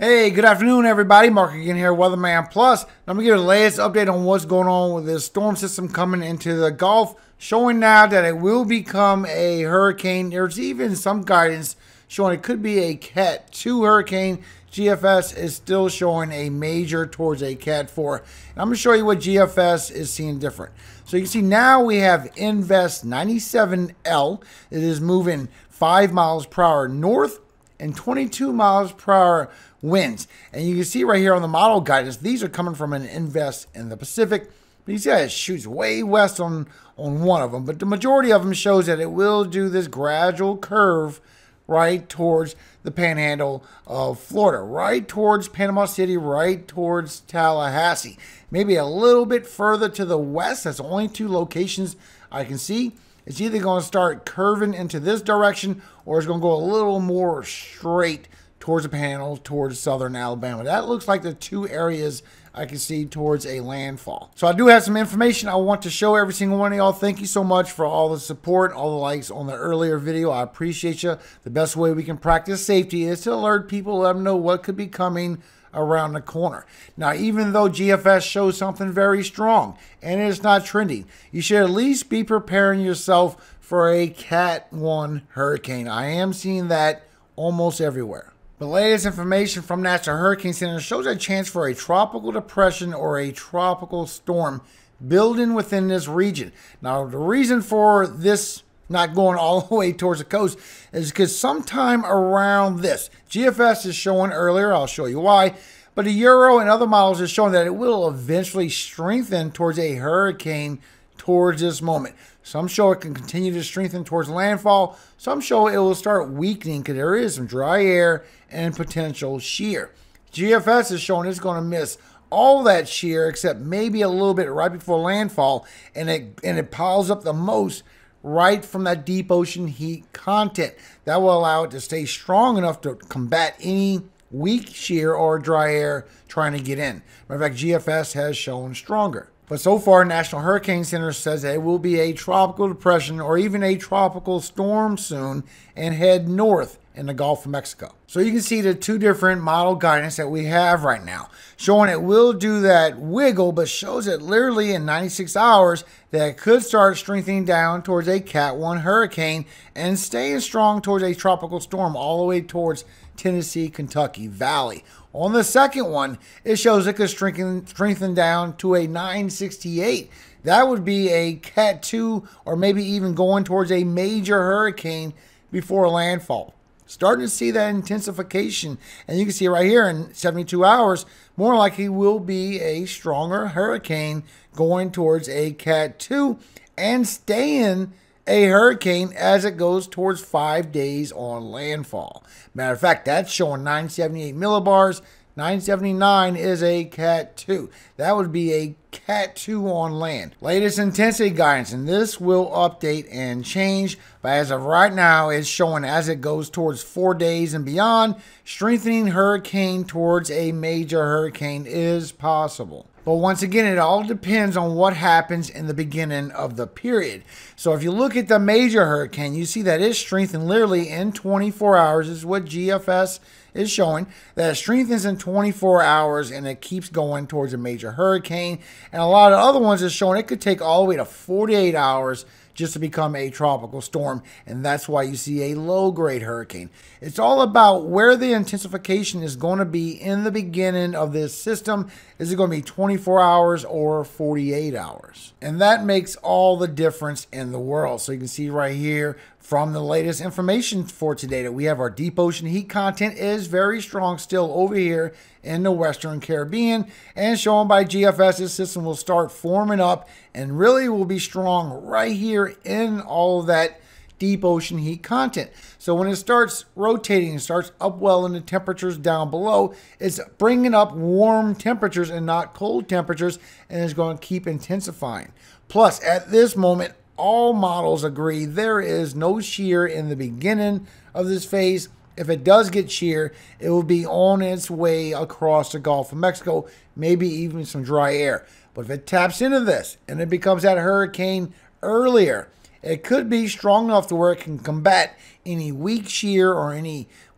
Hey, good afternoon, everybody. Mark again here, Weatherman Plus. I'm going to give you the latest update on what's going on with this storm system coming into the Gulf, showing now that it will become a hurricane. There's even some guidance showing it could be a Cat 2 hurricane. GFS is still showing a major towards a Cat 4. And I'm going to show you what GFS is seeing different. So you can see now we have Invest 97L. It is moving 5 miles per hour north and 22 miles per hour winds. And you can see right here on the model guidance, these are coming from an Invest in the Pacific. But you see how it shoots way west on one of them. But the majority of them shows that it will do this gradual curve right towards the panhandle of Florida, right towards Panama City, right towards Tallahassee. Maybe a little bit further to the west. That's only 2 locations I can see. It's either going to start curving into this direction or it's going to go a little more straight towards the panhandle, towards southern Alabama. That looks like the 2 areas I can see towards a landfall. So I do have some information I want to show every single one of y'all. Thank you so much for all the support, all the likes on the earlier video. I appreciate you. The best way we can practice safety is to alert people, let them know what could be coming around the corner. Now, even though GFS shows something very strong and it's not trending, you should at least be preparing yourself for a Cat 1 hurricane. I am seeing that almost everywhere. The latest information from National Hurricane Center shows a chance for a tropical depression or a tropical storm building within this region. Now, the reason for this not going all the way towards the coast is because sometime around this, GFS is showing earlier, I'll show you why, but the Euro and other models are showing that it will eventually strengthen towards a hurricane towards this moment. Some show it can continue to strengthen towards landfall. Some show it will start weakening because there is some dry air and potential shear. GFS is showing it's going to miss all that shear except maybe a little bit right before landfall, and it piles up the most right from that deep ocean heat content. That will allow it to stay strong enough to combat any weak shear or dry air trying to get in. Matter of fact, GFS has shown stronger. But so far, National Hurricane Center says that it will be a tropical depression or even a tropical storm soon and head north in the Gulf of Mexico. So you can see the 2 different model guidance that we have right now, showing it will do that wiggle, but shows it literally in 96 hours that it could start strengthening down towards a Cat 1 hurricane and staying strong towards a tropical storm all the way towards Tennessee, Kentucky Valley. On the second one, it shows it could strengthen down to a 968. That would be a Cat 2 or maybe even going towards a major hurricane before landfall. Starting to see that intensification, and you can see right here in 72 hours, more likely will be a stronger hurricane going towards a Cat 2 and staying a hurricane as it goes towards 5 days on landfall. Matter of fact, that's showing 978 millibars. 979 is a Cat 2. That would be a Cat 2 on land. Latest intensity guidance, and this will update and change, but as of right now, it's showing as it goes towards 4 days and beyond, strengthening hurricane towards a major hurricane is possible. But once again, it all depends on what happens in the beginning of the period. So if you look at the major hurricane, you see that it's strengthened literally in 24 hours. This is what GFS is showing. That it strengthens in 24 hours and it keeps going towards a major hurricane. And a lot of other ones is showing it could take all the way to 48 hours just to become a tropical storm, and that's why you see a low-grade hurricane. It's all about where the intensification is going to be in the beginning of this system. Is it going to be 24 hours or 48 hours? And that makes all the difference in the world. So you can see right here from the latest information for today that we have our deep ocean heat content is very strong still over here in the Western Caribbean, and shown by GFS, this system will start forming up and really will be strong right here in all of that deep ocean heat content. So when it starts rotating and starts upwelling the temperatures down below, it's bringing up warm temperatures and not cold temperatures, and it's going to keep intensifying. Plus, at this moment, all models agree there is no shear in the beginning of this phase. If it does get shear, it will be on its way across the Gulf of Mexico, maybe even some dry air. But if it taps into this and it becomes that hurricane earlier, it could be strong enough to where it can combat any weak shear or any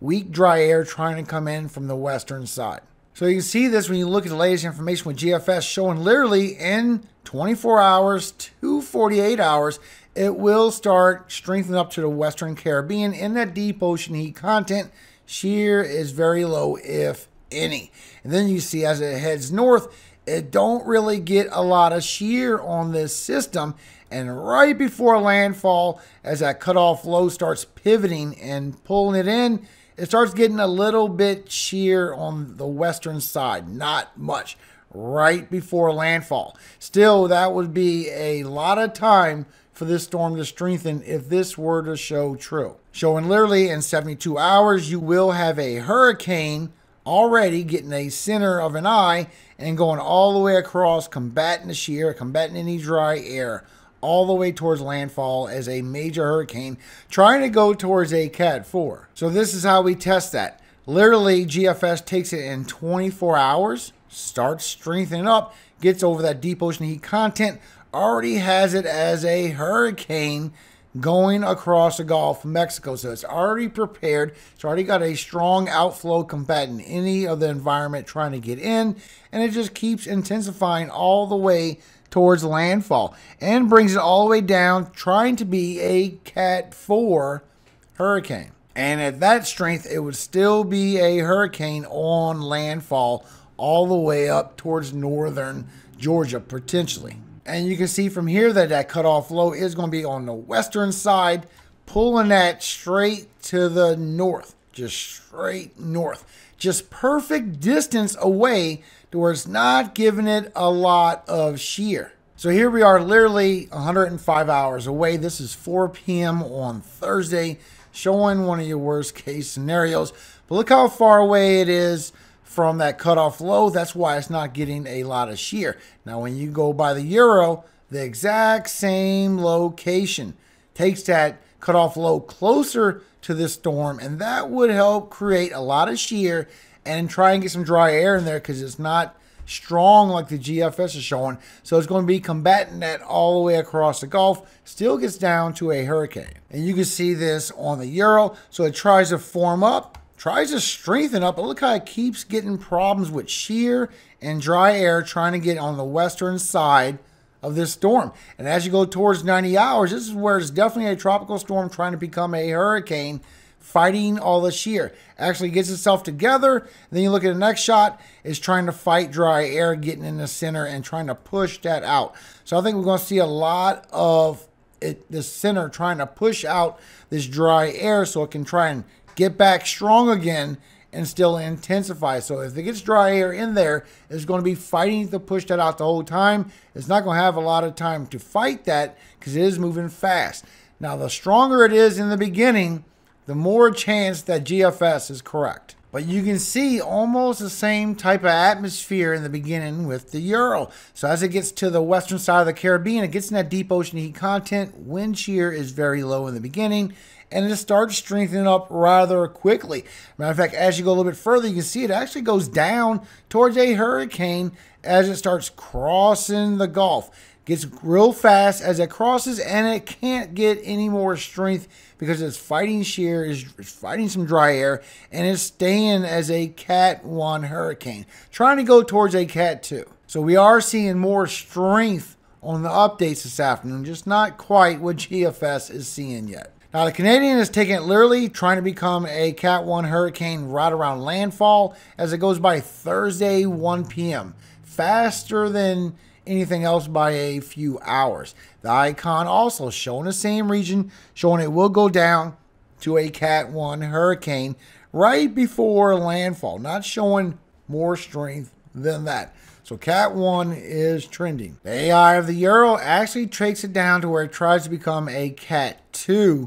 weak dry air trying to come in from the western side. So you can see this when you look at the latest information with GFS showing literally in 24 hours to 48 hours, it will start strengthening up to the Western Caribbean in that deep ocean heat content. Shear is very low, if any. And then you see as it heads north, it don't really get a lot of shear on this system. And right before landfall, as that cutoff low starts pivoting and pulling it in, it starts getting a little bit shear on the western side. Not much. Right before landfall. Still, that would be a lot of time for this storm to strengthen if this were to show true. Showing literally in 72 hours, you will have a hurricane already getting a center of an eye and going all the way across, combating the shear, combating any dry air, all the way towards landfall as a major hurricane, trying to go towards a Cat 4. So this is how we test that. Literally, GFS takes it in 24 hours, starts strengthening up, gets over that deep ocean heat content, already has it as a hurricane going across the Gulf of Mexico. So it's already prepared. It's already got a strong outflow combating any of the environment trying to get in. And it just keeps intensifying all the way towards landfall and brings it all the way down, trying to be a Cat 4 hurricane. And at that strength, it would still be a hurricane on landfall all the way up towards northern Georgia, potentially. And you can see from here that that cutoff low is going to be on the western side, pulling that straight to the north, just straight north. Just perfect distance away to where it's not giving it a lot of shear. So here we are literally 105 hours away. This is 4 p.m. on Thursday, showing one of your worst case scenarios. But look how far away it is from that cutoff low. That's why it's not getting a lot of shear. Now, when you go by the Euro, the exact same location takes that cutoff low closer to this storm, and that would help create a lot of shear and try and get some dry air in there because it's not strong like the GFS is showing. So it's going to be combating that all the way across the Gulf. Still gets down to a hurricane. And you can see this on the Euro. So it tries to form up, tries to strengthen up, but look how it keeps getting problems with shear and dry air trying to get on the western side of this storm. And as you go towards 90 hours, this is where it's definitely a tropical storm trying to become a hurricane, fighting all the shear. Actually gets itself together. And then you look at the next shot, is trying to fight dry air, getting in the center and trying to push that out. So I think we're going to see a lot of the center trying to push out this dry air so it can try and get back strong again and still intensify. So if it gets dry air in there, it's going to be fighting to push that out the whole time. It's not going to have a lot of time to fight that because it is moving fast. Now, the stronger it is in the beginning, the more chance that GFS is correct. But you can see almost the same type of atmosphere in the beginning with the Euro. So as it gets to the western side of the Caribbean, it gets in that deep ocean heat content. Wind shear is very low in the beginning, and it starts strengthening up rather quickly. Matter of fact, as you go a little bit further, you can see it actually goes down towards a hurricane as it starts crossing the Gulf. Gets real fast as it crosses, and it can't get any more strength because it's fighting shear, it's fighting some dry air, and it's staying as a Cat 1 hurricane, trying to go towards a Cat 2. So we are seeing more strength on the updates this afternoon, just not quite what GFS is seeing yet. Now, the Canadian is taking it literally, trying to become a Cat 1 hurricane right around landfall as it goes by Thursday, 1 p.m. Faster than anything else by a few hours. The icon also showing the same region, showing it will go down to a Cat 1 hurricane right before landfall, not showing more strength than that. So Cat 1 is trending. The AI of the Euro actually takes it down to where it tries to become a Cat 2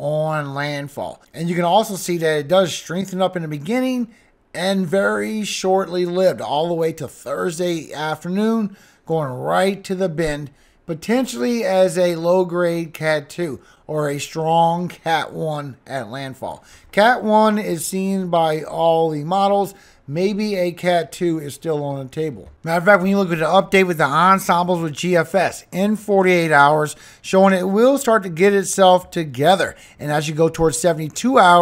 on landfall. And you can also see that it does strengthen up in the beginning and very shortly lived all the way to Thursday afternoon, going right to the bend, potentially as a low-grade Cat 2 or a strong Cat 1 at landfall. Cat 1 is seen by all the models. Maybe a Cat 2 is still on the table. Matter of fact, when you look at the update with the Ensembles with GFS in 48 hours, showing it will start to get itself together. And as you go towards 72 hours,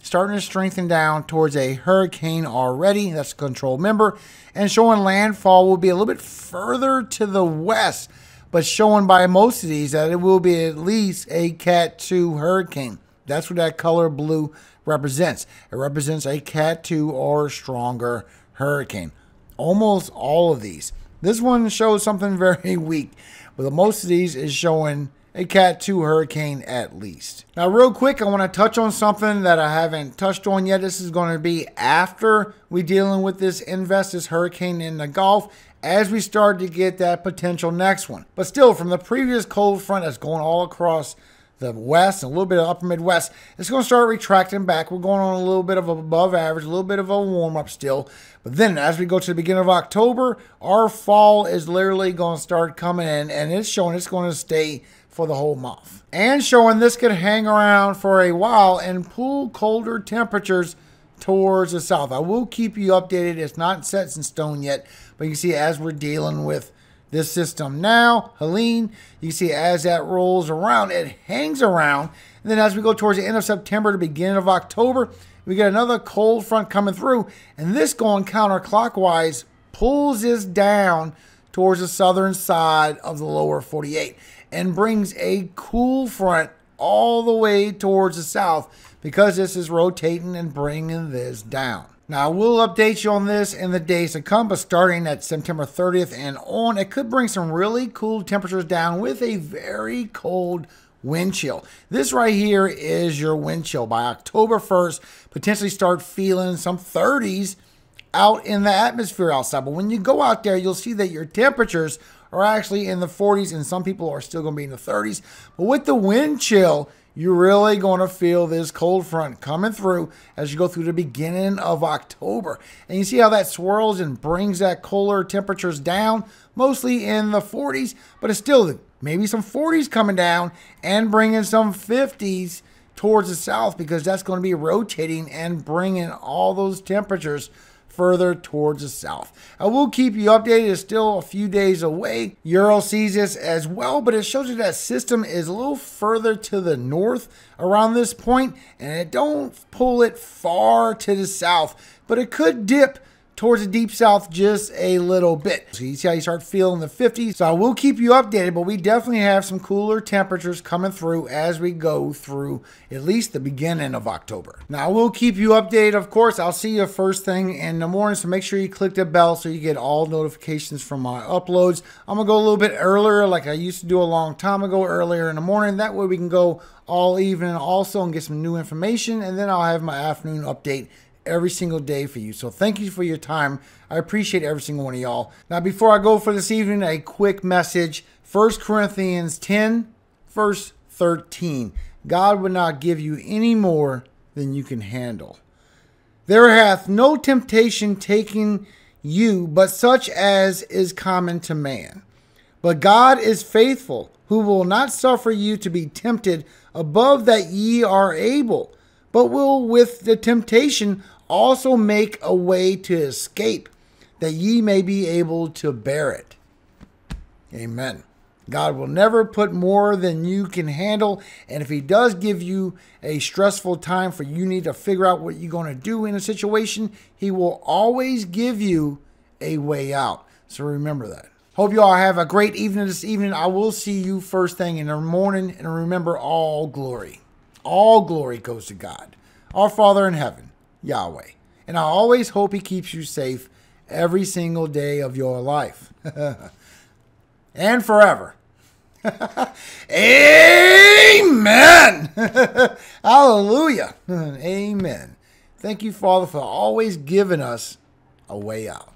starting to strengthen down towards a hurricane already. That's a control member. And showing landfall will be a little bit further to the west, but showing by most of these that it will be at least a Cat 2 hurricane. That's what that color blue represents. It represents a Cat 2 or stronger hurricane. Almost all of these. This one shows something very weak, but most of these is showing a Cat 2 hurricane at least. Now, real quick, I want to touch on something that I haven't touched on yet. This is going to be after we dealing with this this hurricane in the Gulf, as we start to get that potential next one. But still, from the previous cold front that's going all across the west and a little bit of upper Midwest, it's going to start retracting back. We're going on a little bit of above average, a little bit of a warm up still. But then as we go to the beginning of October, our fall is literally going to start coming in, and it's showing it's going to stay for the whole month. And showing this could hang around for a while and pull colder temperatures towards the south. I will keep you updated. It's not set in stone yet, but you can see as we're dealing with this system now, Helene, you see as that rolls around, it hangs around. And then as we go towards the end of September to beginning of October, we get another cold front coming through. And this going counterclockwise pulls this down towards the southern side of the lower 48 and brings a cool front all the way towards the south because this is rotating and bringing this down. Now, I will update you on this in the days to come, but starting at September 30th and on, it could bring some really cool temperatures down with a very cold wind chill. This right here is your wind chill. By October 1st, potentially start feeling some 30s out in the atmosphere outside. But when you go out there, you'll see that your temperatures are actually in the 40s, and some people are still going to be in the 30s. But with the wind chill, you're really going to feel this cold front coming through as you go through the beginning of October. And you see how that swirls and brings that colder temperatures down, mostly in the 40s, but it's still maybe some 40s coming down and bringing some 50s towards the south, because that's going to be rotating and bringing all those temperatures further towards the south. I will keep you updated. It's still a few days away. Euro sees this as well, but it shows you that system is a little further to the north around this point, and it don't pull it far to the south, but it could dip towards the deep south just a little bit. So you see how you start feeling the 50s. So I will keep you updated, but we definitely have some cooler temperatures coming through as we go through at least the beginning of October. Now I will keep you updated, of course. I'll see you first thing in the morning, so make sure you click the bell so you get all notifications from my uploads. I'm gonna go a little bit earlier, like I used to do a long time ago, earlier in the morning. That way we can go all evening also and get some new information, and then I'll have my afternoon update every single day for you. So thank you for your time. I appreciate every single one of y'all. Now, before I go for this evening, a quick message. 1 Corinthians 10, verse 13. God would not give you any more than you can handle. There hath no temptation taken you, but such as is common to man. But God is faithful, who will not suffer you to be tempted above that ye are able, but will with the temptation also make a way to escape, that ye may be able to bear it. Amen. God will never put more than you can handle. And if he does give you a stressful time for you need to figure out what you're going to do in a situation, he will always give you a way out. So remember that. Hope you all have a great evening this evening. I will see you first thing in the morning. And remember, all glory goes to God, our Father in heaven, Yahweh. And I always hope he keeps you safe every single day of your life. And forever. Amen. Hallelujah. Amen. Thank you, Father, for always giving us a way out.